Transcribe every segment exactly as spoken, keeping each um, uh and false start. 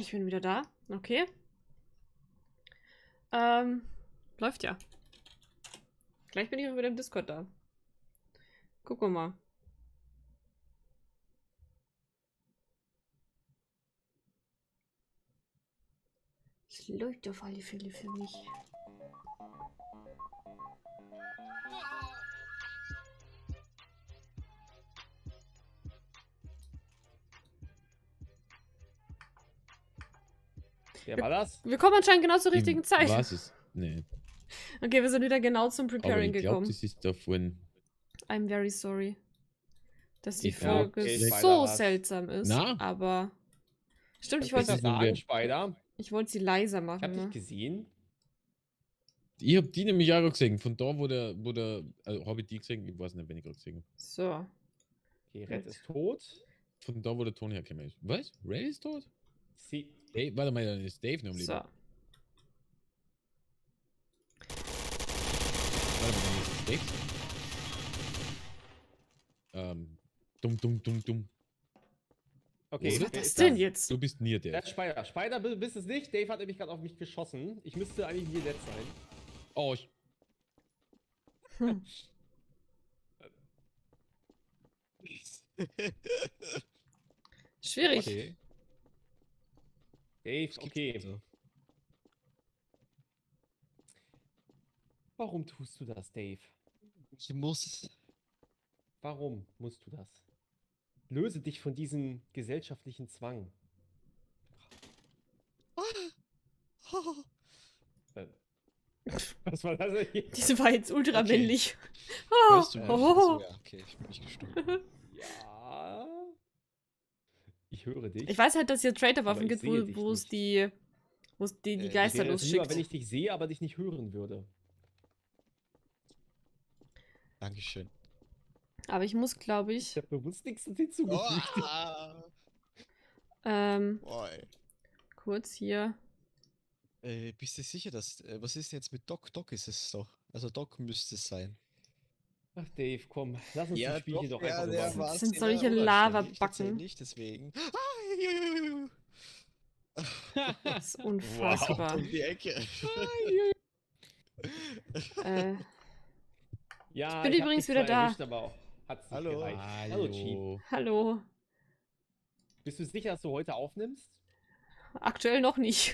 Ich bin wieder da. Okay. Ähm, läuft ja. Gleich bin ich auch wieder im Discord da. Gucken wir mal. Es läuft auf alle Fälle für mich. Wer war das? Wir kommen anscheinend genau zur richtigen Zeit. Was ist? Nee. Okay, wir sind wieder genau zum Aber Preparing ich glaube, gekommen. das ist davon. I'm very sorry, dass die Ich glaub, Folge okay, so Spider war's. seltsam ist. Na? Aber stimmt, ich Was wollte ist das sagen, Spider? ich wollte sie leiser Ich hab machen. dich Ne? gesehen. Ich hab die nämlich auch gesehen. Von da, wo der, wo der, also habe ich die gesehen, ich weiß nicht, wenn ich gerade gesehen habe. So. Okay, Red ist tot. Von da, wo der Ton hergekommen ist. Was? Ray ist tot? Sie. Hey, warte mal, dann ist Dave noch am Leben. So. Warte mal, dann ist Dave. Ähm, dumm, dumm, dumm, dumm. Okay, Was war wer das ist denn jetzt? Du bist nie Der der. ist Spider. Spider bi- bist es nicht. Dave hat nämlich gerade auf mich geschossen. Ich müsste eigentlich hier letzt sein. Oh, ich, Hm. Schwierig. Okay. Dave, Was gibt's okay. denn so? Warum tust du das, Dave? Ich muss. Warum musst du das? Löse dich von diesem gesellschaftlichen Zwang. Äh, Was war das denn? Diese war jetzt ultra Okay. männlich. Oh, Hörst du mich? oh, Achso, oh. ja, okay, ich bin nicht gestorben. Ja. Ich höre dich. Ich weiß halt, dass es hier Trader-Waffen Aber ich gibt, sehe wo, dich wo es nicht. die, wo es die, die Äh, ich Geister wäre es lieber, losschickt. wenn ich dich sehe, aber dich nicht hören würde. Dankeschön. Aber ich muss, glaube Ich ich, habe bewusst nichts hinzugefügt. Oh, ähm, boy. kurz hier. Äh, bist du sicher, dass. Äh, was ist denn jetzt mit Doc? Doc ist es doch. Also Doc müsste es sein. Ach, Dave, komm, lass uns das Spielchen doch ja, einfach der machen. war's sind in solche der Oberstelle. Lavabacken. Ich tatsächlich nicht, deswegen. Ah, ju, ju, ju, ju. Das ist unfassbar. Um die Ecke. äh, Ja, Ich bin hab übrigens dich wieder zwar da. erwischt, aber auch hat's nicht Hallo. gereicht. Hallo, Chief. hallo. hallo. Bist du sicher, dass du heute aufnimmst? Aktuell noch nicht.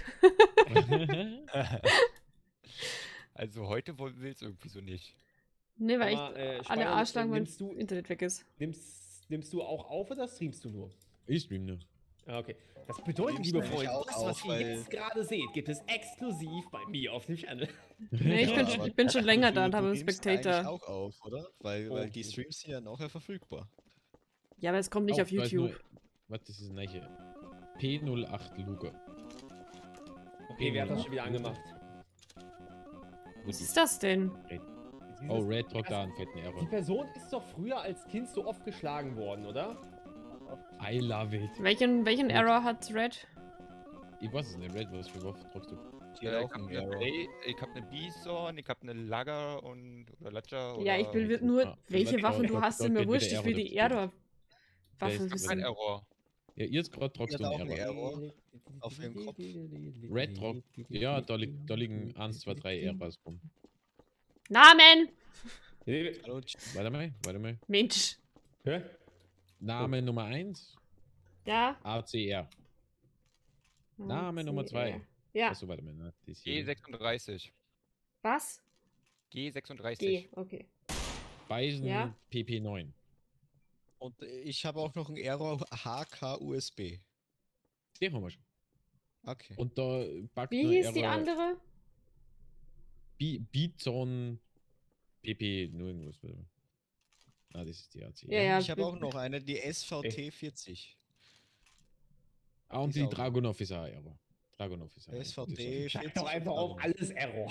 Also heute wollen wir es irgendwie so nicht. Ne, weil Aber, ich äh, alle Spider, Arschlagen, mein nimmst du- Internet weg ist. Nimmst, nimmst du auch auf oder streamst du nur? Ich stream nur. Ah, okay. Das bedeutet, nimmst liebe nämlich Freunde, auch das, auf, was ihr weil- jetzt gerade seht, gibt es exklusiv bei mir auf dem Channel. Nee, ich bin, Ja, schon, aber ich bin schon länger du- da und du habe einen nimmst eigentlich Spectator. auch auf, oder? Weil, Oh, weil die okay. Streams sind ja nachher verfügbar. Ja, aber es kommt nicht Oh, auf da ist YouTube. nur- Was, das ist eine neue. P null acht Luger. Okay, wer hat das schon wieder angemacht? Wo Was die- ist das denn? Oh, Red tragt da einen fetten Die Error. Person ist doch früher als Kind so oft geschlagen worden, oder? I love it. Welchen, welchen Error hat Red? Ich weiß es nicht, Red, was für Waffe tragst du? Die hat Äh, auch ich habe einen eine Error. Play, ich habe eine Bison, ich habe eine Lager und oder Lager oder Ja, ich will nur, Ah, welche Red Waffen tragt- du hast, tragt sind mir entweder wurscht. Ich Error will oder die Speed. Error-Waffe ist wissen. kein Error. Ja, jetzt gerade tragst du hat auch einen einen Error. Error. Auf ihrem Kopf. Red tragt. Ja, da, li da liegen eins, zwei, drei Errors rum. Namen! Hallo, Warte mal, warte mal. Mensch. Hä? Name Nummer eins, Ja. A C R. Name Nummer zwei. Ja. Achso, warte mal. Ne? Das G hier. sechsunddreißig. Was? G sechsunddreißig. G, okay. Beisen Ja. P P neun. Und ich habe auch noch einen Error H K U S B. Den haben wir schon. Okay. Und da packt Wie nur hieß die Error andere? Bi- Bizon P P nur irgendwas. Warte mal. Ah, das ist die A C R. Ja, ja. Ich habe bi- auch noch eine, die S V T vierzig. Ah, und ist die auch- Dragunov ist auch Error. Dragunov ist auch Error. S V Das T ist Schreib doch einfach auf alles Error.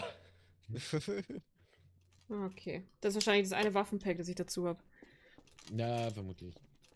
Okay. Das ist wahrscheinlich das eine Waffenpack, das ich dazu habe. auch- Ja, vermutlich.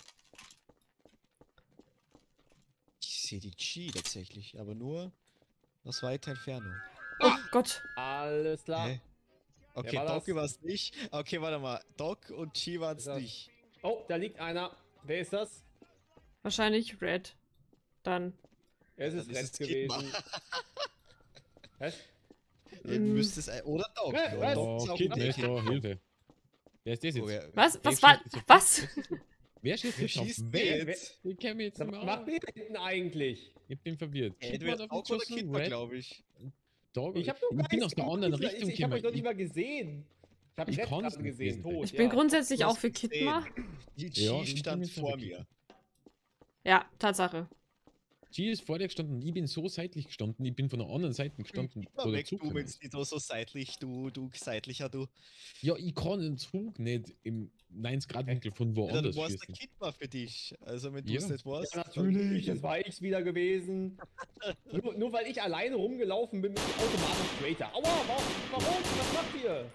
Ich sehe die G tatsächlich, aber nur aus weiter Entfernung. Oh Gott. Alles klar. Hä? Okay, war Doc das? war es nicht. Okay, warte mal. Doc und G waren es Das- nicht. Oh, da liegt einer. Wer ist das? Wahrscheinlich Red. Dann. Es Dann ist ist Red es Kidma. gewesen. Was? Ihr Mm. müsst es ein- oder Dog. Ja, Ja, was? Dog Oh, ist auch Kid, okay. ne, ist da, Hilfe. Wer ist das jetzt? Oh, wer, Was? Dave Was war. schießt jetzt auf- Was? Wer schießt wer jetzt auf schießt wen? denn jetzt? Ich kenn mich jetzt Was nicht mehr macht aus. ihr hinten eigentlich? Ich bin verwirrt. Kid Entweder hat auf Dog mich oder geschossen, Kidma, Red, glaube ich. Dog. Ich, hab doch ich gar bin nichts aus der gemacht, anderen Isla. Richtung Ich, ich habe euch doch nicht gekommen. mal gesehen. Ich habe Ich Red kann's gerade nicht gesehen, wissen. tot. Ich bin ja. grundsätzlich Du auch hast für gesehen. Kidma. Die Ja, G ich stand bin jetzt vor für mir. Ja, Tatsache. G ist vor dir gestanden, ich bin so seitlich gestanden, ich bin von der anderen Seite gestanden, Immer wo der weg, Zug du, gekommen wenn ist. nicht so seitlich, du, du seitlicher, du. Ja, ich kann den Zug nicht im neunzig Grad Winkel von Ja, dann woanders war es der schießen. Kidma für dich. Also wenn du Ja. es nicht warst. Ja, dann- natürlich, das war ich's wieder gewesen. nur, nur weil ich alleine rumgelaufen bin, bin ich automatisch Traitor. Aua, warum? warum? Was macht ihr?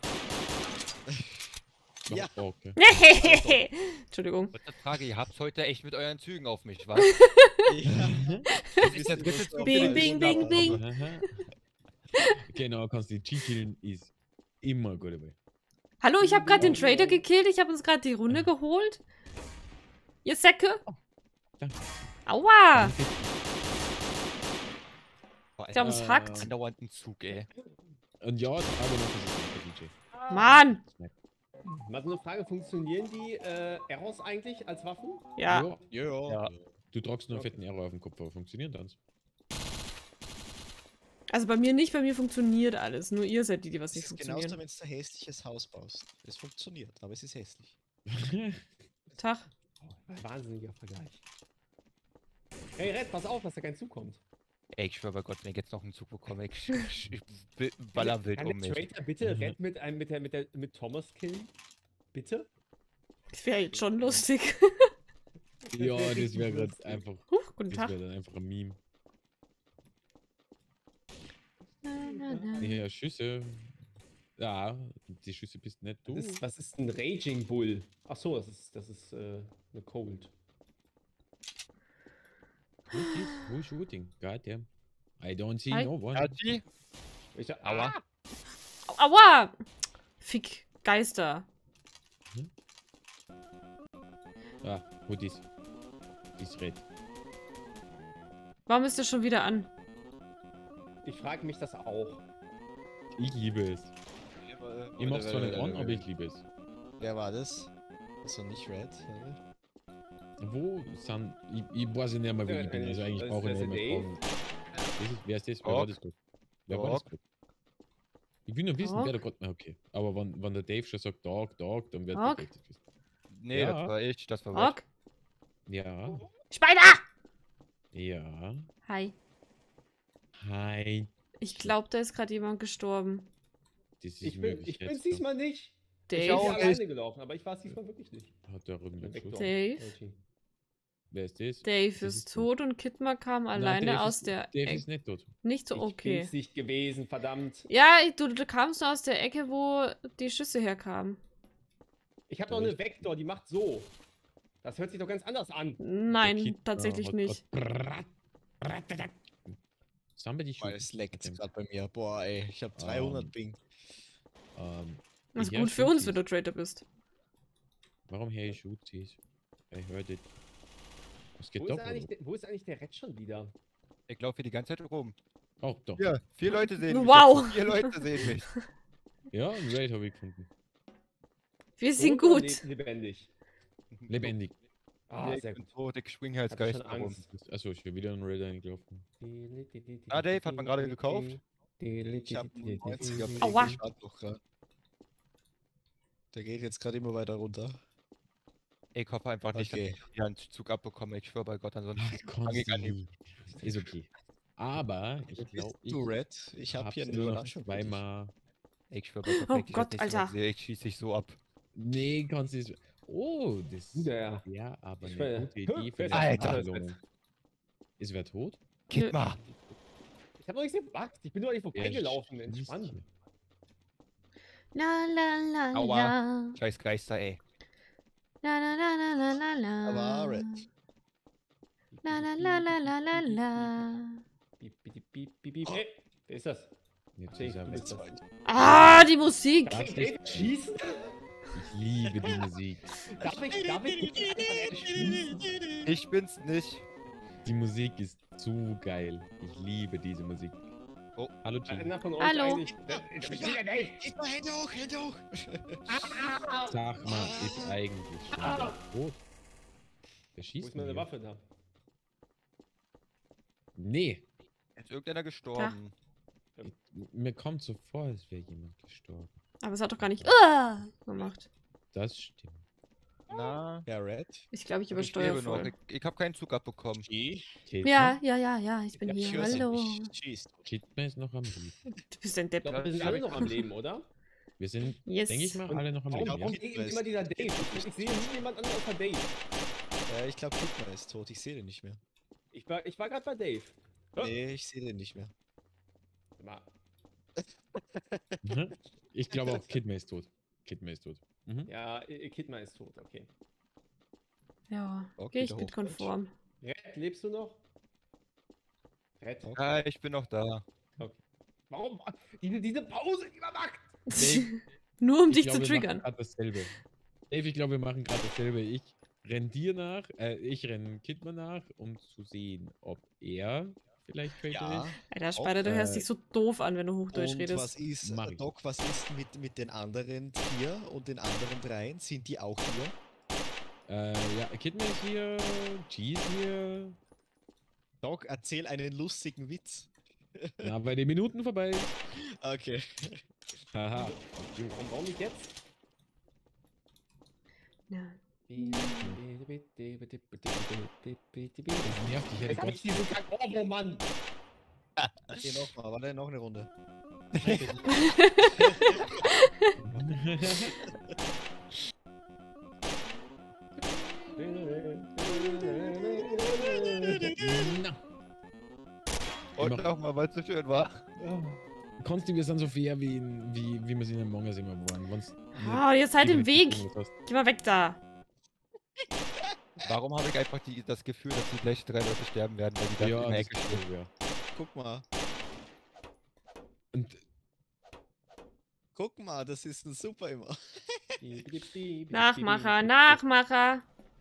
Ja. Oh, okay. Entschuldigung. Kurze Frage, ihr habt's heute echt mit euren Zügen auf mich, was? Ja. Das ist der dritte Zug, Bing, den bing, ich bing, habe. bing. Aha. Genau, kannst die G killen, ist immer gut dabei. Hallo, ich habe gerade den Trader gekillt. Ich habe uns gerade die Runde geholt. Ihr Säcke. danke. Aua. Vor Ich glaube, allem es hackt. andauernd ein Zug, ey. Und ja, aber noch ist es nicht der D J. Mann. Mal so eine Frage, funktionieren die äh, Arrows eigentlich als Waffen? Ja. Ja. Ja. Du tragst nur einen Okay. fetten Arrow auf dem Kopf, aber funktioniert das? Also bei mir nicht, bei mir funktioniert alles. Nur ihr seid die, die was Es nicht ist genauso, funktionieren. wenn du ein hässliches Haus baust. Es funktioniert, aber es ist hässlich. Tag. Oh, wahnsinniger Vergleich. Hey Red, pass auf, dass da kein Zug kommt. Ey, ich schwör bei Gott, wenn ich jetzt noch einen Zug bekomme, ich, ich, ich bi- baller wild Kann um der mich. Traitor bitte Mhm. Red mit, einem, mit, der, mit, der, mit Thomas killen? Bitte? Das wäre jetzt schon lustig. Ja, wär das richtig wäre gerade lustig. einfach. Huch, guten Das Tag. wäre dann einfach ein Meme. Na, na, na. Ja, Schüsse. Ja, die Schüsse bist nicht du. Was ist, was ist ein Raging Bull? Ach so, das ist, das ist äh, eine Cold. Who is who shooting? God damn. I don't see Hi. no one. Haji? Ich, Aua. Ah! Aua. Fick. Geister. Ah, who this? This red. Warum ist der schon wieder an? Ich frage mich das auch. Ich liebe es. Ich mach's zwar nicht an, aber ich liebe es. Wer war das? Also nicht Red. oder? Wo sind. Ich, ich weiß nicht mehr, wo Ja, ich bin. Also das eigentlich ist brauche ich nicht mehr Dave. fragen. Das ist, wer ist das? Wer war Doc. das gerade? Wer war das Doc. gerade? Ich will nur wissen, Doc. wer da gerade. Okay. Aber wenn, wenn der Dave schon sagt, Dog, Dog, dann wird der Doc. Dave das wissen. Nee, Ja. das war ich, das war Rock. Ja. Spider! Ja. Hi. Hi. Ich glaube, da ist gerade jemand gestorben. Das ist Ich bin möglich. ich jetzt bin's noch. diesmal nicht. Ich bin Dave. auch alleine nicht. gelaufen, aber ich war es diesmal wirklich nicht. Hat der irgendeinen Vector. Schuss? Dave. Okay. Wer ist das? Dave Das ist ist so. tot und Kidma kam Nein, alleine Dave aus ist, der Dave Ecke. ist nicht tot. Nicht so Ich okay. bin's nicht gewesen, verdammt. Ja, du, du kamst nur aus der Ecke, wo die Schüsse herkamen. Ich habe noch eine Vector, die macht so. Das hört sich doch ganz anders an. Nein, Der Kid, tatsächlich äh, hat nicht. grad- Somebody shoot. Weil es leckt Okay. gerade bei mir. Boah, ey, ich hab dreihundert Ähm, Ping. Ähm, Das ist ja, gut für shoot uns, is. wenn du Traitor bist. Warum her ich shoot is? I heard it. Was geht Wo doch? ist, eigentlich der, wo ist eigentlich der Red schon wieder? Ich laufe hier die ganze Zeit rum. Auch doch. Ja, vier Leute sehen mich. Wow. Jetzt. Vier Leute sehen mich. Ja, ein Raid habe ich gefunden. Wir sind Tot oder gut. le- Lebendig. Lebendig. Ah, Nee, ich sehr bin gut. tot, ich schwinge als Hatte Geist schon herum. Angst. Achso, ich bin wieder ein Raid eingelaufen. Ah, Dave, hat man gerade gekauft? Ich hab einen neunziger Ping. Aua. Ich warte noch grad. Der geht jetzt gerade immer weiter runter. Ich hoffe einfach nicht, Okay. dass ich wieder einen Zug abbekomme. Ich schwöre bei Gott, ansonsten Ach, fang ich an. Konsti. Ist okay. Aber ich Bist glaube, ich du Red? Ich hab hab's hier eine nur noch Überraschung. für dich. zweimal. Ich schwöre bei Gott, Oh wenn ich das Gott, nächste Mal Alter. sehe, ich schieße dich so ab. Nee, kannst du es. Oh, das Ja. ja, aber Ich eine will- gute Idee für Wer ist die Alter. Verhandlungen. Ist wer tot? Gib mal! Ich habe noch nichts gebackt. Ich bin nur nicht vorbeigelaufen. Ja, Entspannt. La la la Aua. la. Scheiß Geister, ey. La la la la la la la. Aber Red. La la la la la la la. Piep, piep, piep, piep, piep. Hey, wer ist das? Jetzt Nee, ist er du weg. bist das. Ah, die Musik. Darf ich David schießen? Ich liebe die Musik. Darf ich, darf ich einfach erschießen? Ich bin's nicht. Die Musik ist Zu geil. Ich liebe diese Musik. Oh. Hallo, G. Einer von euch Hallo. eigentlich. Äh, Ich bin wieder Dave. Immer Hände hoch, Hände hoch! Sag mal, ist eigentlich schon wieder tot. Der Wo schießt ist meine mir. Waffe da? Nee. Ist irgendeiner gestorben? Mir kommt so vor, als wäre jemand gestorben. Aber es hat doch gar nicht uh, gemacht. Das stimmt. Na? Ja, Red. Ich glaube, ich Ich übersteuere lebe noch. voll. Ich, ich habe keinen Zug abbekommen. G. Kidman? Ja, ja, ja, ja, ich bin Ja, hier. Ich hör's Hallo. nicht. Schießt. Kidman ist noch am Leben. Du bist ein Ich Depp. glaube, wir sind Ja, alle ich- noch am Leben, oder? Wir sind, Yes. denke ich mal, Und alle noch am Warum, Leben. warum Ja? geht immer dieser Dave? Ich, ich sehe nie jemand anderes außer Dave. Ja, ich glaube, Kidman ist tot. Ich sehe den nicht mehr. Ich war, ich war gerade bei Dave. Ja. Nee, ich sehe den nicht mehr. Mal. Ich glaube auch, Kidman ist tot. Kidman ist tot. Mhm. Ja, äh, Kidman ist tot, okay. Ja, Okay, gehe ich der mit Hochdeutsch. konform. Red, lebst du noch? Red? Okay. Ja, ich bin noch da. Warum? Diese, diese Pause, die man macht! Dave, Nur um ich dich glaube, zu wir triggern. machen gerade dasselbe. Dave, ich glaube, wir machen gerade dasselbe. Ich renn dir nach, äh, ich renn Kidman nach, um zu sehen, ob er vielleicht Traitor Ja. ist. Alter, Spider, du äh, hörst dich so doof an, wenn du Hochdeutsch Und redest. was ist, Mach ich. Doc, was ist mit, mit den anderen vier und den anderen dreien? Sind die auch hier? Äh, ja, Kidman ist hier, G ist hier. Doc, erzähl einen lustigen Witz. Na, bei den Minuten vorbei. Okay. Haha. Warum, warum nicht jetzt? Ja. Das nervt dich ja Jetzt hab ich diesen Kack. Oh, oh Mann! Hier nochmal, warte, noch eine Runde. Na. Und Immer- nochmal, weil es so schön war. Konsti, wir sind so fair, wie, in, wie, wie wir es in Among Us immer waren. Wenn's Ah, jetzt halt nicht im Weg. irgendwas hast. Geh mal weg da. Warum habe ich einfach die, das Gefühl, dass die gleich drei Leute sterben werden, weil die da Ja, in der das Ecke stehen? ja. Guck mal. Und Guck mal, das ist ein super immer. Nachmacher, Nachmacher.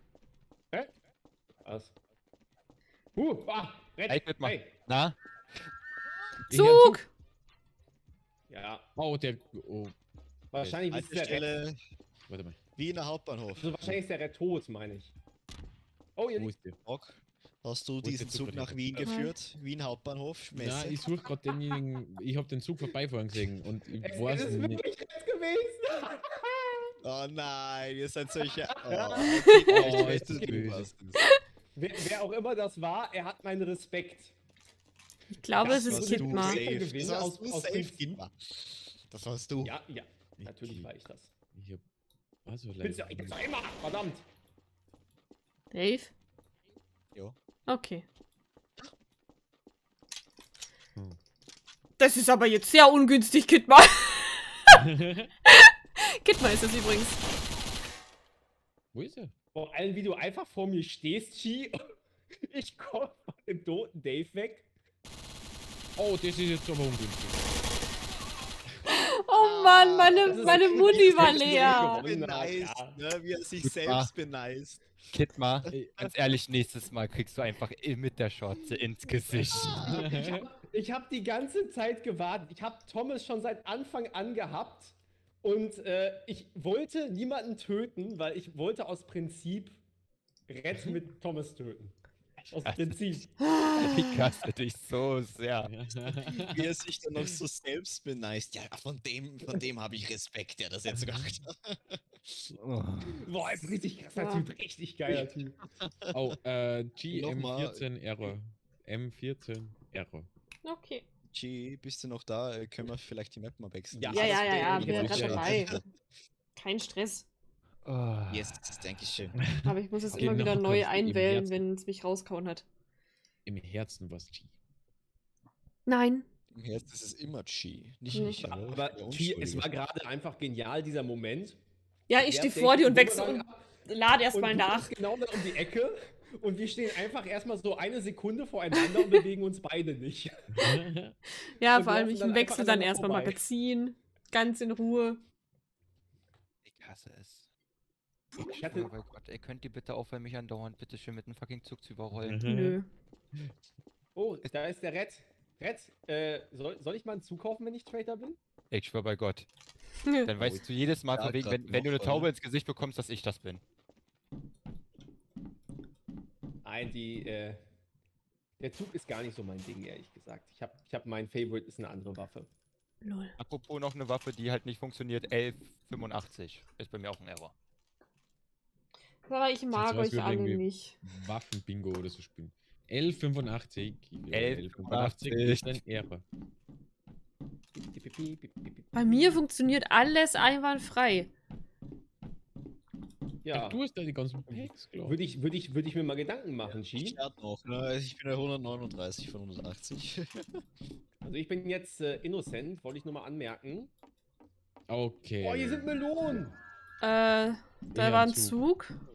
Was? Uh, ah, Red. Ich mitmach. Hey. Na? ich hab Zug. Zug. Ja, Oh, der. Oh, wahrscheinlich ist der Red. Haltestelle warte mal. Wiener Hauptbahnhof. Also wahrscheinlich ist der Red tot, meine ich. Oh, ihr Wo ist der? Doc, hast du ist diesen der Zug Zug bei nach dir? Wien Aha. geführt? Wien Hauptbahnhof, Na, Messe. ich suche gerade denjenigen. Ich habe den Zug vorbeifahren gesehen und ich Es, weiß es ist nicht. wirklich Red gewesen! Oh nein, ihr seid solche. Oh, Oh, okay, ist das du böse. warst es. wer, wer auch immer das war, er hat meinen Respekt. Ich glaube, Das es ist warst du Kidma. safe. safe. Gewinne Das aus- warst du aus safe, Prinzip. Kidma. Das warst du. Ja, ja, natürlich war ich das. Ich hab. Also, Willst du, ich bin's doch immer! Verdammt! Dave? Jo. Okay. Hm. Das ist aber jetzt sehr ungünstig, Kidma. Kidma ist es übrigens. Wo ist er? Vor allem, wie du einfach vor mir stehst, Chi. Ich komm von dem toten Dave weg. Oh, das ist jetzt aber ungünstig. Oh Mann, meine, Das ist meine okay, Mutti das war ist leer. okay. Beneist, Ja. ne, wie er sich Gut selbst war. beneist. Kidma, ganz ehrlich, nächstes Mal kriegst du einfach mit der Schorze ins Gesicht. Ich hab, ich hab die ganze Zeit gewartet. Ich hab Thomas schon seit Anfang an gehabt. Und äh, ich wollte niemanden töten, weil ich wollte aus Prinzip Red mit Thomas töten. Aus Prinzip. Ich hasse dich so sehr. Wie er sich dann noch so selbst beneist. Ja, von dem, von dem habe ich Respekt, der das jetzt gemacht hat. Oh. Boah, ist richtig krasser Ja. Typ. Richtig geiler Typ. Oh, äh, G M Nochmal. vierzehn Error. M vierzehn Error. Okay. G, bist du noch da? Äh, Können wir vielleicht die Map mal wechseln? Ja, Ja, ja, ja, ja, ich bin ja jetzt gerade sicher. dabei. Kein Stress. Oh. Yes, danke schön. Aber ich muss es Genau, immer wieder neu kommst du im einwählen, Herzen. wenn es mich rauskauen hat. Im Herzen was G. Nein. Im Herzen ist es immer G. Nicht Mhm. ich. Aber, ne? aber Der Chi, es Unschuldige. war gerade einfach genial, dieser Moment. Ja, ich Der stehe denkt vor dir den und wechsle Bumerang und ab lade und erstmal du nach. bist genau da um die Ecke. Und wir stehen einfach erstmal so eine Sekunde voreinander und bewegen uns beide nicht. Ja, und vor allem, laufen ich dann wechsle einfach dann aneinander erstmal vorbei. Magazin. Ganz in Ruhe. Ich hasse es. Ich Ich hatte- schwöre bei Gott, ey, könnt ihr bitte aufhören, mich andauernd bitte schön mit dem fucking Zug zu überrollen? Nö. Oh, da ist der Red. Red, äh, soll, soll ich mal einen zukaufen, wenn ich Trader bin? Ich schwör bei Gott. Dann weißt du jedes Mal, Ja, von wegen, grad wenn, wenn du noch, eine Taube oder? ins Gesicht bekommst, dass ich das bin. Nein, die, äh, der Zug ist gar nicht so mein Ding, ehrlich gesagt. Ich hab, ich hab mein Favorite ist eine andere Waffe. Lol. Apropos noch eine Waffe, die halt nicht funktioniert, elf fünfundachtzig. Ist bei mir auch ein Error. Aber ich mag aus, euch wir alle irgendwie- nicht. Waffenbingo oder so spielen. L fünfundachtzig. L fünfundachtzig ist ein Error. Bei mir funktioniert alles einwandfrei. Ja, Du hast da die ganzen Packs, glaube würde ich, würde ich, würde ich mir mal Gedanken machen, Ich G. lade noch, ne? Also ich bin bei hundertneununddreißig von hundertachtzig. Also ich bin jetzt äh, innocent, wollte ich nur mal anmerken. Okay. Oh, hier sind Melonen! Äh, da Ja, war ein Zug. Zug.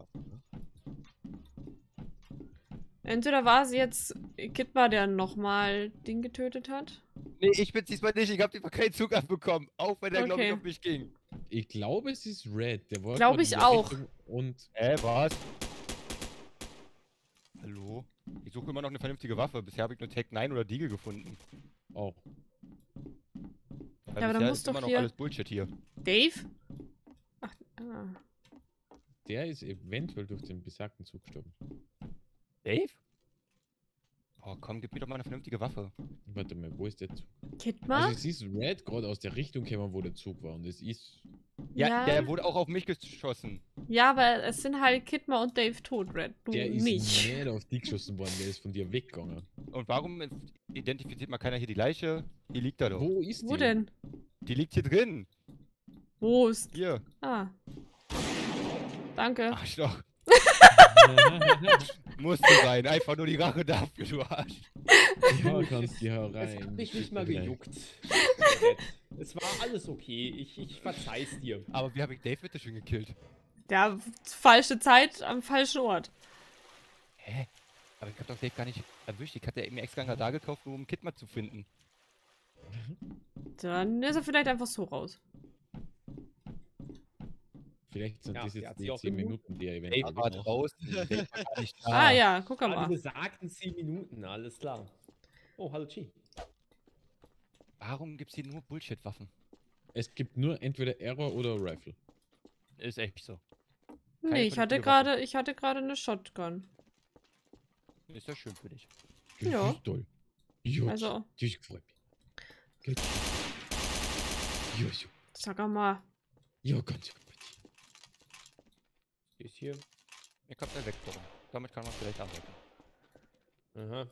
Entweder war es jetzt Kidma, der nochmal Ding getötet hat. Nee, ich bin's diesmal nicht. Ich hab diesmal keinen Zug abbekommen. Auch wenn der, glaube ich, Okay. auf mich ging. Ich glaube, es ist Red. Der war Glaub gerade ich in der auch. Richtung Und Äh, was? Hallo? Ich suche immer noch eine vernünftige Waffe. Bisher habe ich nur Tech neun oder Deagle gefunden. auch. Weil Ja, aber dann bisher muss ist immer doch noch hier- alles Bullshit hier. Dave? Ach, ah. Der ist eventuell durch den besagten Zug gestorben. Dave? Oh, komm, gib mir doch mal eine vernünftige Waffe. Warte mal, wo ist der Zug? Kidma? Also es ist Red gerade aus der Richtung gekommen, wo der Zug war. Und es ist... Ja, Ja. der wurde auch auf mich geschossen. Ja, aber es sind halt Kidma und Dave tot, Red. Du Der ist nicht. nicht auf dich geschossen worden, der ist von dir weggegangen. Und warum identifiziert mal keiner hier die Leiche? Die liegt da doch. Wo ist Wo die? denn? Die liegt hier drin. Wo ist. Hier. Ah. Danke. Arschloch. Musste sein. Einfach nur die Rache dafür, du Arsch. Ja, kannst die Es rein. hat mich nicht mal Rein. gejuckt. Red. Es war alles okay. Ich, ich verzeih's dir. Aber wie habe ich Dave bitte schön gekillt? Ja, falsche Zeit am falschen Ort. Hä? Aber ich hab doch Dave gar nicht erwischt. Ich hatte eben extra einen Radar gekauft, nur um Kidma zu finden. Dann ist er vielleicht einfach so raus. Vielleicht sind Ja, das die jetzt hat sie die auch zehn genug. Minuten, die er Dave eventuell war noch. draußen. Dave war gar nicht da. Ah ja, guck Ah, mal. die besagten zehn Minuten, alles klar. Oh, hallo Chi. Warum gibt's hier nur Bullshit-Waffen? Es gibt nur entweder Error oder Rifle. Ist echt so. Nee, ich hatte vernünftige gerade, ich hatte gerade eine Shotgun. Ist ja schön für dich. Das Ja. ist toll. Ja, Also- das freut mich. Gut. Ja, ja. Sag mal. Ja, ganz gut. Die ist hier. Ich hab eine Vektorung. Damit kann man vielleicht arbeiten. Aha.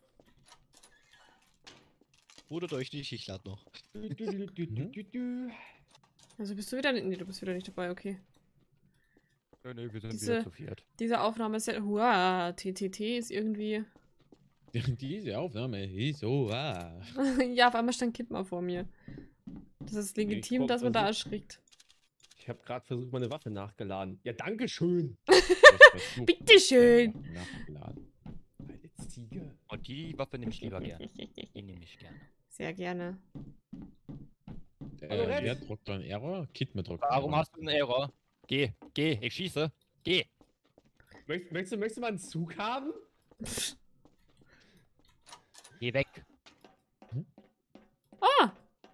Wundert euch nicht, ich lade noch. Du, du, du, du, du, du, du. Also bist du wieder nicht. Nee, du bist wieder nicht dabei, okay. Nö, nö, wir sind Diese- wieder zu viert. Diese Aufnahme ist ja. Hua, T T T ist irgendwie. Diese Aufnahme ist so ah. Ja, auf einmal stand Kidma vor mir. Das ist legitim, komm, dass man da versuch- erschrickt. Ich habe gerade versucht, meine Waffe nachgeladen. Ja, danke schön. Bitteschön. Nachgeladen. Alte Ziege. Und die Waffe nehme ich lieber gerne. Die nehme ich gerne. Sehr gerne. Hallo, Äh, Red. wer druckt da einen Error? Kid mit druckt. Warum Error. hast du einen Error? Geh, geh, ich schieße. Geh. Möcht, möchtest, du, möchtest du mal einen Zug haben? Geh weg. Ah!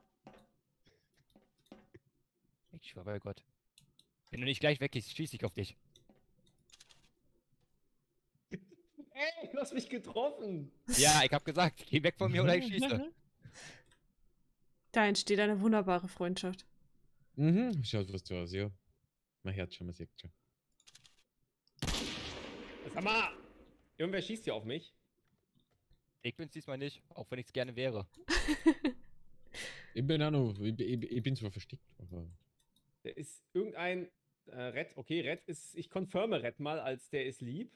Ich schwör bei Gott. Wenn du nicht gleich weggehst, schieße ich auf dich. Ey, du hast mich getroffen. Ja, ich hab gesagt, geh weg von mir oder ich schieße. Da entsteht eine wunderbare Freundschaft. Mhm, schaut was du aus, ja. Mein Herz schon, man sieht schon. Sag mal, irgendwer schießt hier auf mich. Ich bin's diesmal nicht, auch wenn ich's gerne wäre. Ich bin auch noch, ich, ich, ich bin zwar versteckt, aber. Der ist irgendein äh, Red. Okay, Red ist. Ich konfirme Red mal, als der ist lieb.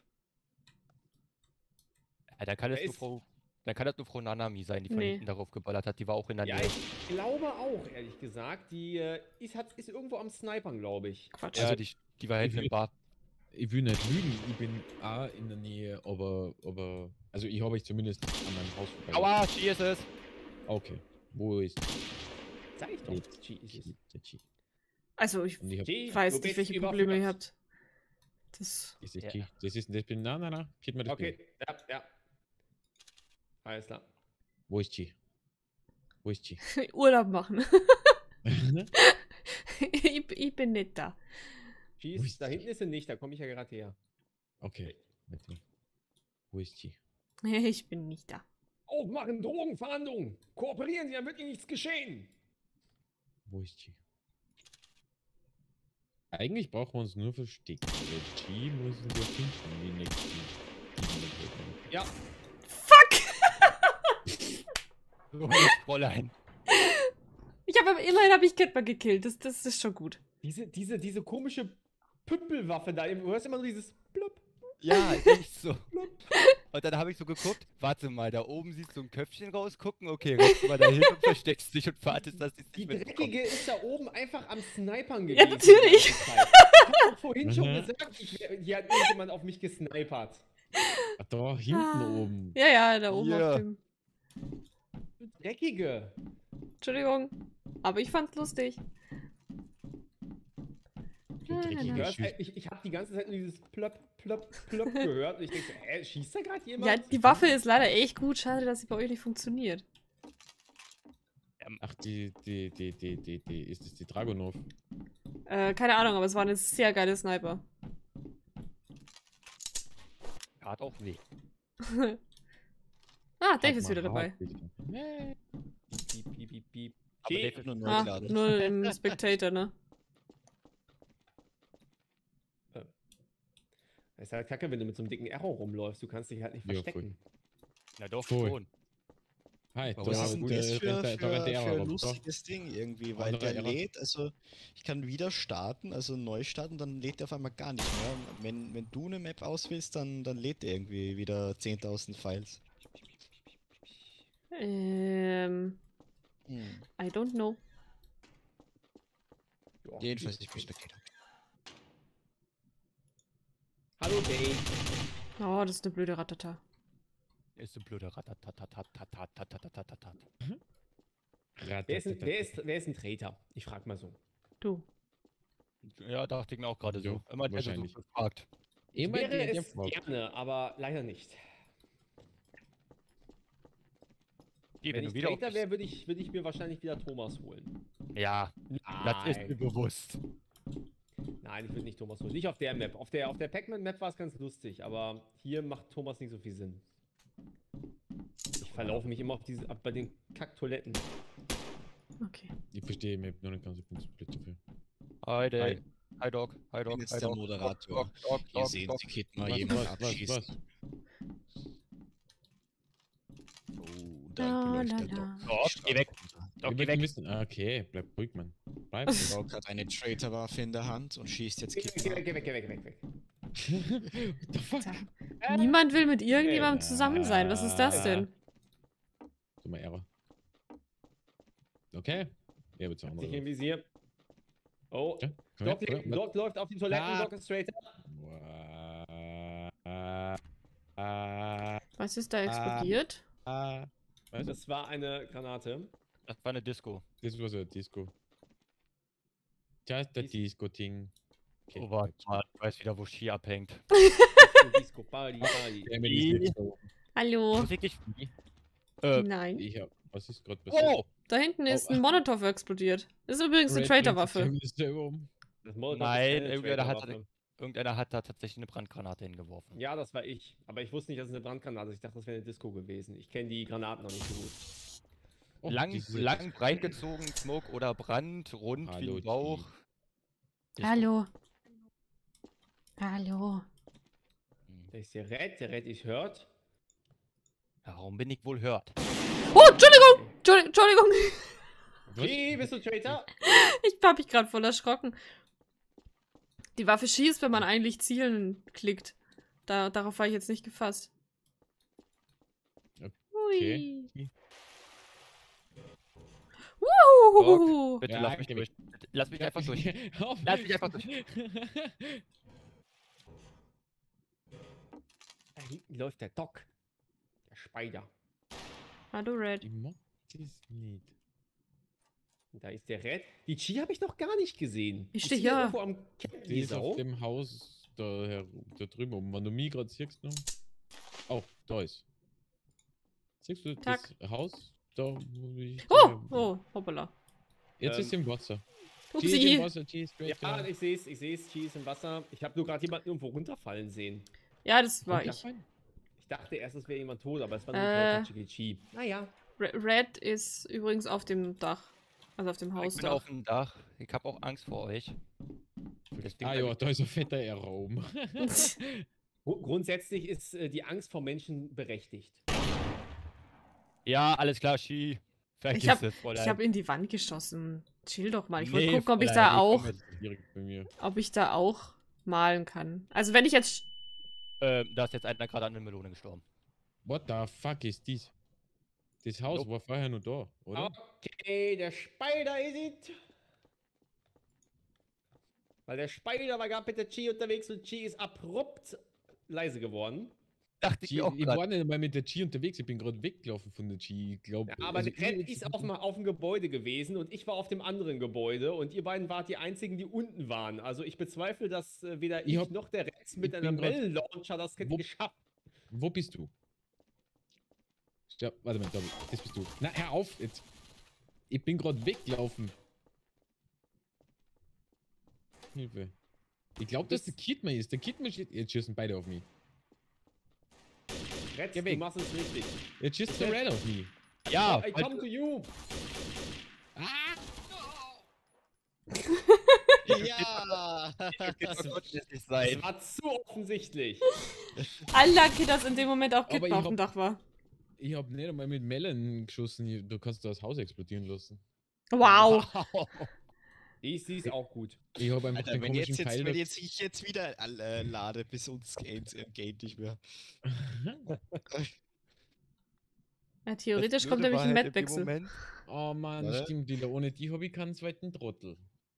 Ja, dann kann Wer das nur ist- Frau. Dann kann das nur Frau Nanami sein, die von Nee. hinten darauf geballert hat. Die war auch in der Ja, Nähe. ich glaube auch, ehrlich gesagt. Die äh, ist, hat, ist irgendwo am Snipern, glaube ich. Quatsch. Ja, die, die war hinten ich im Bar. Ich will nicht lügen, ich bin auch in der Nähe, aber, aber, also ich habe euch zumindest an meinem Haus vorbei. Aua, hier ist es. Okay, wo ist Sag ich doch. Jetzt. Chi ist es. der Chi? Also, ich Und ich hab, Chi, weiß du nicht, bist welche Probleme ihr überführt. habt. Das. ist das Ja. Chi? Das ist, das bin, nein, nein, nein, gib mir das Okay, ja, ja. Alles klar. Wo ist die? Wo ist die? Urlaub machen. ich, ich bin nicht da. Schieß, Wo ist da die? hinten ist sie nicht, da komme ich ja gerade her. Okay. Warte. Wo ist die? Ich bin nicht da. Aufmachen, Drogenverhandlungen. Kooperieren Sie, dann wird Ihnen nichts geschehen. Wo ist die? Eigentlich brauchen wir uns nur verstecken. Der G müssen wir finden, die nächsten. Ja, Fuck! So, Fräulein. Ich habe immerhin habe ich Catman gekillt. Das, das ist schon gut. diese, diese, diese komische Püppelwaffe da. Du hörst immer nur dieses Blub. Ja, echt so. Und dann habe ich so geguckt, warte mal, da oben siehst du ein Köpfchen rausgucken, okay, rennst mal dahin und versteckst dich und wartest, dass die Die nicht mitbekommen. Dreckige ist da oben einfach am Snipern gewesen. Ja, natürlich. die ganze Zeit. Ich hab doch vorhin schon Mhm. gesagt, ich, wär- hier hat irgendjemand auf mich gesnipert. Ach, da hinten Ah. oben. Ja, ja, da oben Ja. auf dem. Dreckige. Entschuldigung. Aber ich fand's lustig. Der Na, na, dreckige na. Du hörst, Schüss. halt- ich ich habe die ganze Zeit nur dieses Plöpp, Plöpp, Plöpp gehört. Und ich denke so, hä, schießt da gerade jemand? Ja, die Waffe ist leider echt gut. Schade, dass sie bei euch nicht funktioniert. Ach, die, die, die, die, die, die, ist das die Dragunov? Äh, keine Ahnung, aber es war eine sehr geile Sniper. Tat auch weh. Ah, Dave Sag ist mal, wieder dabei. hart, bitte. Nee. Piep, piep, piep, piep. Aber Tee. Dave ist nur neu Ah, geladen. nur im Spectator, ne? Das ist halt kacke, wenn du mit so einem dicken Arrow rumläufst. Du kannst dich halt nicht Ja, verstecken. Na doch, Voll. schon. Hi, Aber da was ist ist denn der- das der- für, der- für, der rennt der für Arrow ein rum, lustiges Ding irgendwie? Weil Anderer der Error. lädt, also ich kann wieder starten, also neu starten, dann lädt der auf einmal gar nicht mehr. Wenn, wenn du eine Map auswählst, dann, dann lädt der irgendwie wieder zehntausend Files. Ähm, Hm. I don't know. Ja, Jedenfalls, ist ich bin okay. Spectator. Hallo Dave. Oh, das ist eine blöde Ratata. Ist ein blöder Ratatatatatatatatatatatatat. Wer ist, ein, wer, ist, wer ist ein Traitor? Ich frag mal so. Du. Ja, dachte ich mir auch gerade Jo, so. Immer der wahrscheinlich. so gefragt. Immer Wäre der, der es fragt. gerne, aber leider nicht. Die, Wenn wenn ich du wieder auf Traitor wäre, würde ich, würd ich mir wahrscheinlich wieder Thomas holen. Ja, das ist mir Nein, bewusst. Nein ich würde nicht Thomas holen. Nicht auf der Map. Auf der, auf der Pac-Man-Map war es ganz lustig, aber hier macht Thomas nicht so viel Sinn. Ich verlaufe mich immer auf diese, ab bei den Kacktoiletten. Okay. Ich verstehe Map noch nicht ganz, ich bin zu blöd dafür. Hi, Dave. Hi. Hi, Dog. Hi, Dog. jetzt Hi, der Dog. Moderator. Dog, Dog, Hier Dog, sehen Dog. Sie Kid mal Was, jemand was, was, abschießen. was? Oh, La, da la, beleuchtet la. Dog. Dog, geh weg. Dog, Ich geh möchte weg. wissen. Ah, okay, bleib ruhig, Mann. Bleib. Dog hat eine Traitor-Waffe in der Hand und schießt jetzt Geh, Kid geh mal weg, ab. geh weg, geh weg, geh weg, weg. What the fuck? Niemand will mit irgendjemandem zusammen sein. Was ist das Ja. denn? So mal Error. Okay. Ja, bitte Sich im andere. Visier. Oh, Ja, komm Doc, her, liegt- oder? Doc läuft auf die Toiletten, Ah. Doc ist Traitor. Äh, äh, Was ist da explodiert? äh, was? Das war eine Granate. Das war eine Disco. Das war so ein Disco. Just a Dis- Disco-Ting. Okay, Oh, warte mal. Ich weiß wieder, wo Ski abhängt. Disco, Disco, Bali, Bali. Ja, mir ist jetzt so. Hallo? Muss ich dich... Äh, Nein. Ich hab, was ist gerade passiert? oh! Da hinten ist Oh. ein Molotow explodiert. Das ist übrigens eine Red Traitor-Waffe. Flag ist selber um. Das Molotov ist Nein, keine irgendwer hat- Traitor-Waffe. Irgendeiner hat da tatsächlich eine Brandgranate hingeworfen. Ja, das war ich. Aber ich wusste nicht, dass es eine Brandgranate ist. Ich dachte, das wäre eine Disco gewesen. Ich kenne die Granaten noch nicht so gut. Oh, lang, diese- lang, breit gezogen, Smoke oder Brand, rund wie Hallo, ein Bauch. Disco. Hallo. Hallo. Hm. Da ist der Red, der Red ist hört. Warum bin ich wohl hört? Oh, Entschuldigung! Entschuldigung! Entschuldigung. Was? Wie, bist du Traitor? Ich hab mich gerade voll erschrocken. Die Waffe schießt, wenn man eigentlich zielen klickt. Da, darauf war ich jetzt nicht gefasst. Okay. Hui. Wuhu. Bitte Ja, lass mich geh durch. Bitte, lass mich einfach durch. Auf. Lass mich einfach durch. Da hinten läuft der Doc. Der Spider. Hallo, Red. Ich mag das nicht. Und da ist der Red. Die Chi habe ich noch gar nicht gesehen. Ich Ist steh die hier. irgendwo am Camp, Die die ist auf Sau? dem Haus da, herum, da drüben. Und wenn du mich gerade siehst noch. Oh, da ist. Siehst du Tag. das Haus? Da, wo ich Oh, oh, hoppala. Jetzt Ähm, ist im Wasser. G ist Upsi. im Wasser, G ist straight Ja, down. ich sehe es, ich sehe es, Chi ist im Wasser. Ich habe nur gerade jemanden irgendwo runterfallen sehen. Ja, das war Kommt ich. da rein? Ich dachte erst, es wäre jemand tot, aber es war Äh. nicht äh, Chi. Naja. Re- Red ist übrigens auf dem Dach. Also auf dem Ich bin Hausdach. auf dem Dach. Ich habe auch Angst vor euch. Deswegen Ah bleib ja, ich- da ist ein fetter Error oben. Gru- Grundsätzlich ist äh, die Angst vor Menschen berechtigt. Ja, alles klar, Ski. Vergiss Ich hab- es, Fräulein. Ich habe in die Wand geschossen. Chill doch mal. Ich wollte Nee, gucken, ob ich Fräulein, da ich komm auch, mit. Direkt bei mir. ob ich da auch malen kann. Also wenn ich jetzt, Ähm, da ist jetzt einer gerade an der Melone gestorben. What the fuck ist dies? Das Haus Nope. war vorher nur da, oder? Okay, der Spider ist es. Weil der Spider war gerade mit der Chi unterwegs und Chi ist abrupt leise geworden. Dachte G, ich auch ich grad. war nicht mal mit der G unterwegs, ich bin gerade weggelaufen von der G. Ich glaub, Ja, aber also der Red ich- ist auf dem, auf dem Gebäude gewesen und ich war auf dem anderen Gebäude und ihr beiden wart die einzigen, die unten waren. Also ich bezweifle, dass äh, weder Ich ich hab- noch der Red mit ich einem bin grad- Melon-Launcher das hätte Wo- geschafft. Wo bist du? Ja, warte mal, da, das bist du. Na, hör auf jetzt. Ich bin gerade weggelaufen. Hilfe. Ich glaube, dass der Kidman ist. Der Kidman steht. Jetzt schießen beide auf mich. Red, Geh du weg. machst es richtig. Jetzt schießt der Red auf mich. Ja, I come to you. Ah! Ja! das konnte es nicht Das sein. war zu offensichtlich. unlucky, dass in dem Moment auch Aber Kitten ich auf dem hab- Dach war. Ich habe nicht einmal mit Melon geschossen. Du kannst das Haus explodieren lassen. Wow. Die ist, die ist auch gut. Ich habe einfach Alter, den wenn, jetzt, komischen jetzt, Pfeil. wenn da- jetzt ich jetzt wieder äh, lade, bis uns geht, äh, geht nicht mehr. Ja, theoretisch Das kommt Blöde nämlich war ein halt in dem Map-Wechsel. Moment- Oh Mann, Warte. stimmt wieder. Ohne die habe ich keinen zweiten Trottel.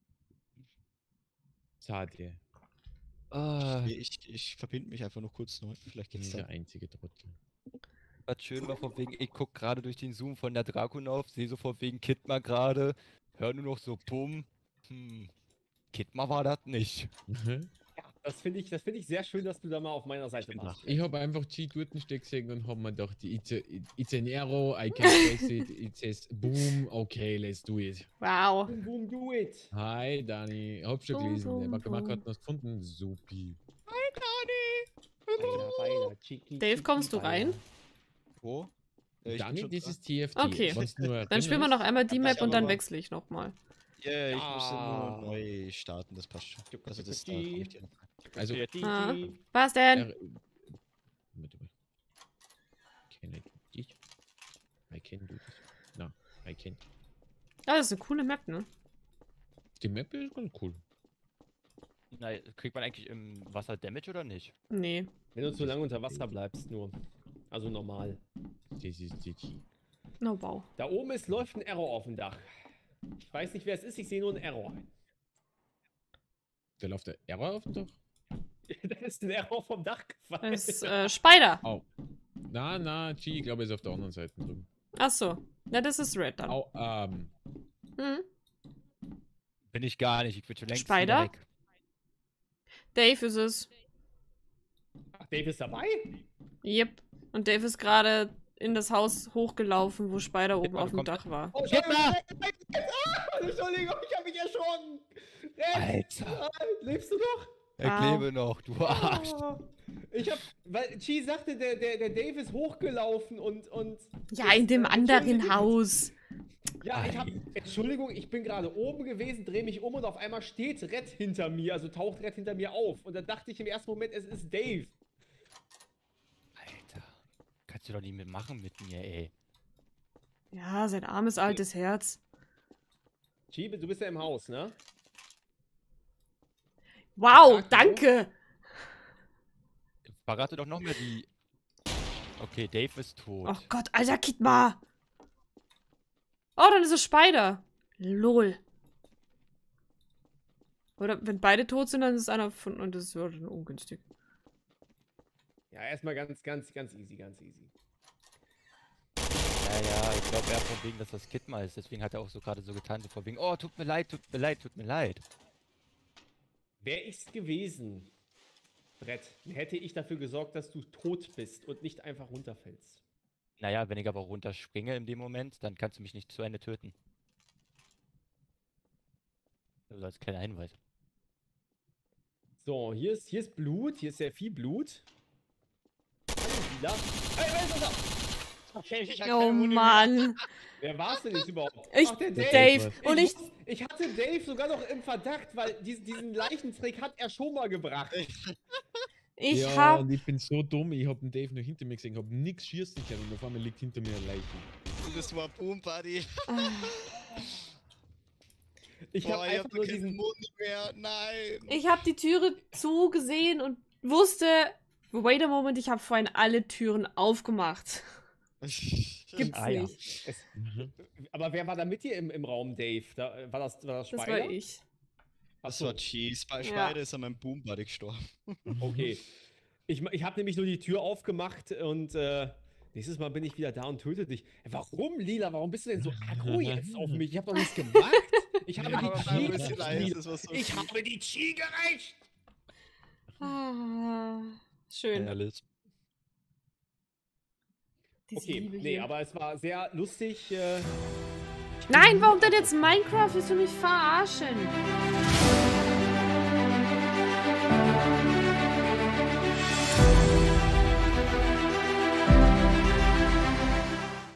Schade. Ah, Ich, ich, ich verbinde mich einfach noch kurz neu. Vielleicht geht's Dieser dann. einzige Trottel. was schön war, von wegen, ich guck gerade durch den Zoom von der Dragunov, sehe so von wegen Kidma gerade, hör nur noch so bumm. Hm, Kidma war das nicht. Das finde ich, das finde ich sehr schön, dass du da mal auf meiner Seite warst. Ich habe einfach G dort Steck gesehen und habe mir gedacht, it's, a, it's an arrow, I can face it, it says boom, okay, let's do it. Wow. Boom, boom, do it. Hi Dani, hab schon Boom, gelesen, boom, der Marke boom. hat was gefunden, supi. Weiter, weiter, chiki, Dave, chiki, kommst du weiter. rein? Wo? Äh, ich bin Dani, schon das dran. ist T F T. Okay. Wenn's nur Dann spielen wir noch einmal die Kann Map ich und aber dann mal- wechsle ich nochmal. Ja, ich muss ja Ja. nur neu starten, das passt schon. Also das da Die- komm ich dir noch rein. Also, Chiki, Ah. chiki. Was denn? er, warte mal. Can I do this? I can do this. No, I can't. Ah, das ist eine coole Map, ne? Die Map ist ganz cool. Na, kriegt man eigentlich im Wasser Damage oder nicht? Nee. Wenn du zu lange unter Wasser bleibst, nur. Also normal. Das ist die G. No, wow. Da oben ist, läuft ein Error auf dem Dach. Ich weiß nicht, wer es ist, ich sehe nur einen Error. Da läuft der Error auf dem Dach. Da ist ein Error vom Dach gefallen. Das ist äh, Spider. Au. Na, na, G, ich glaube, er ist auf der anderen Seite drüben. Achso. Na, das ist Red dann. Au, ähm. Hm. Bin ich gar nicht, ich bin schon längst Spider? wieder weg. Dave ist es. Ach, Dave ist dabei? Yep. Und Dave ist gerade in das Haus hochgelaufen, wo Spider oben mal, auf dem kommt- Dach war. Oh, Geht mal! Ah, Entschuldigung, ich habe mich erschrocken. Red, Alter. ah, lebst du noch? Ich Au. lebe noch, du Arsch. Ah. Ich hab, weil Chi sagte, der, der, der Dave ist hochgelaufen und, und. Ja, in dem Äh, anderen entschuldigt. Haus. Ja, ich hab, Entschuldigung, ich bin gerade oben gewesen, drehe mich um und auf einmal steht Red hinter mir, also taucht Red hinter mir auf. Und dann dachte ich im ersten Moment, es ist Dave. Alter, kannst du doch nicht mitmachen mit mir, ey. Ja, sein armes altes Herz. Chi, du bist ja im Haus, ne? Wow, Sag, danke. Verrate doch noch mehr die... Okay, Dave ist tot. Oh Gott, alter Kidma. Oh, dann ist es Spider. Lol. Oder wenn beide tot sind, dann ist einer von... Und das wird dann ungünstig. Ja, erstmal ganz, ganz, ganz easy, ganz easy. Ja, ja, ich glaube eher von wegen, dass das Kidma ist. Deswegen hat er auch so gerade so getan, so von wegen, oh, tut mir leid, tut mir leid, tut mir leid. Wäre ich's gewesen, Brett, hätte ich dafür gesorgt, dass du tot bist und nicht einfach runterfällst. Naja, wenn ich aber runterspringe in dem Moment, dann kannst du mich nicht zu Ende töten. Also als kleiner Hinweis. So, hier ist, hier ist Blut. Hier ist sehr viel Blut. Lila. Hey, wer ist das da? Okay, ich hab Oh keine Muni mehr. Mann. Wer war es denn jetzt überhaupt? Ich, Ach, der Dave. Und ich, wus- ich hatte Dave sogar noch im Verdacht, weil diesen, diesen Leichentrick hat er schon mal gebracht. ich ja, hab. und ich bin so dumm, ich hab den Dave noch hinter mir gesehen, hab nix schießen können und auf einmal liegt hinter mir ein Leichen. Das war Boom Buddy. Ah, Ich habe Boah, ich einfach hab nur keinen diesen. Muni mehr. Nein. Ich hab die Türe zugesehen und wusste. Wait a moment, ich habe vorhin alle Türen aufgemacht. Gibt's Ah, ja. nicht. Es, Mhm. aber wer war da mit dir im, im Raum, Dave? Da, war, das, war das Das Spider? war ich. Ach Das so, war Cheese. Bei Ja. Spider ist an meinem Boom Buddy gestorben. okay. Ich, ich habe nämlich nur die Tür aufgemacht und äh, nächstes Mal bin ich wieder da und töte dich. Warum, Lila? Warum bist du denn so aggro jetzt auf mich? Ich habe doch nichts gemacht. Ich habe Ja, die aber Chi war ein bisschen leise, Lila, das war so Ich viel. habe die Chi gerecht. Ah, schön. Herrlich. Diese Okay, Liebe nee, hier. aber es war sehr lustig. Äh, Nein, warum denn jetzt Minecraft? Willst du mich verarschen?